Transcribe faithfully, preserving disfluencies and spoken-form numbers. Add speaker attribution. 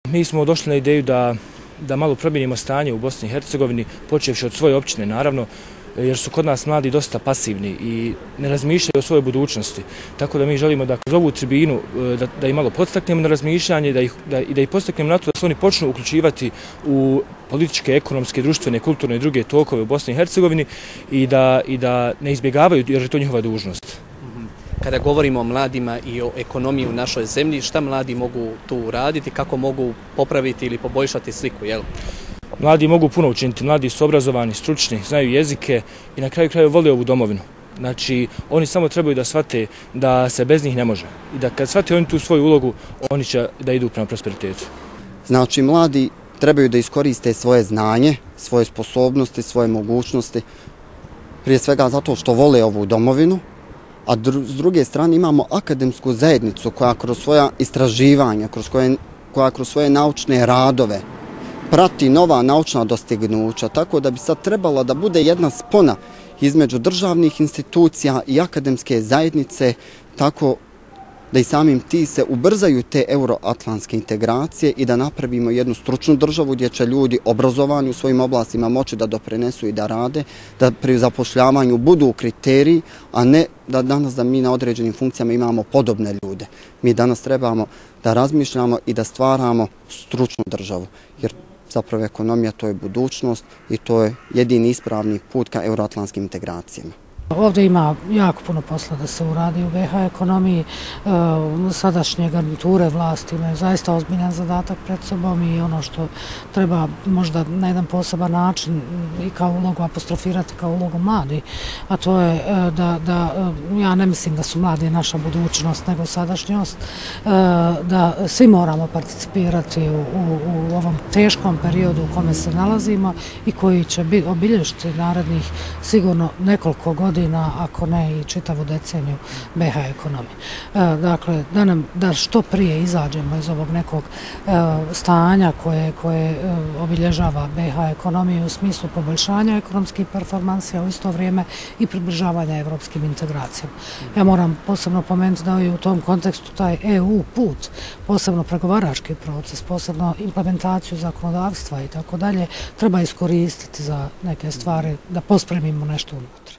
Speaker 1: Mi smo došli na ideju da, da malo promijenimo stanje u Bosni i Hercegovini, počevši od svoje općine, naravno, jer su kod nas mladi dosta pasivni i ne razmišljaju o svojoj budućnosti. Tako da mi želimo da kroz ovu tribinu da, da ih malo podstaknemo na razmišljanje da ih, da, i da ih podstaknemo na to da se oni počnu uključivati u političke, ekonomske, društvene, kulturne i druge tokove u Bosni i Hercegovini i da, i da ne izbjegavaju jer je to njihova dužnost.
Speaker 2: Kada govorimo o mladima i o ekonomiji u našoj zemlji, šta mladi mogu tu uraditi, kako mogu popraviti ili poboljšati sliku, jel?
Speaker 1: Mladi mogu puno učiniti, mladi su obrazovani, stručni, znaju jezike i na kraju kraju vole ovu domovinu. Znači, oni samo trebaju da shvate da se bez njih ne može. I da kad shvate oni tu svoju ulogu, oni će da idu prema prosperitetu.
Speaker 3: Znači, mladi trebaju da iskoriste svoje znanje, svoje sposobnosti, svoje mogućnosti, prije svega zato što vole ovu domovinu, a s druge strane imamo akademsku zajednicu koja kroz svoja istraživanja, kroz koje, koja kroz svoje naučne radove prati nova naučna dostignuća, tako da bi sad trebala da bude jedna spona između državnih institucija i akademske zajednice, tako da i samim ti se ubrzaju te euroatlantske integracije i da napravimo jednu stručnu državu gdje će ljudi obrazovani u svojim oblastima moći da doprinesu i da rade, da pri zapošljavanju budu kriteriji, a ne da danas da mi na određenim funkcijama imamo podobne ljude. Mi danas trebamo da razmišljamo i da stvaramo stručnu državu, jer zapravo ekonomija to je budućnost i to je jedini ispravni put ka euroatlantskim integracijama.
Speaker 4: Ovdje ima jako puno posla da se uradi u B iH ekonomiji. Sadašnje garniture vlasti imaju zaista ozbiljan zadatak pred sobom i ono što treba možda na jedan poseban način i kao ulogu apostrofirati kao ulogu mladi, a to je da, da ja ne mislim da su mladi naša budućnost nego sadašnjost, da svi moramo participirati u, u, u ovom teškom periodu u kome se nalazimo i koji će obilježiti narednih sigurno nekoliko godina, ako ne i čitavu deceniju B iH ekonomije. Dakle, da, nam, da što prije izađemo iz ovog nekog stanja koje, koje obilježava B iH ekonomiju u smislu poboljšanja ekonomskih performansi, a u isto vrijeme i približavanja evropskim integracijama. Ja moram posebno pomenuti da je u tom kontekstu taj E U put, posebno pregovarački proces, posebno implementaciju zakonodavstva i tako dalje, treba iskoristiti za neke stvari da pospremimo nešto unutra.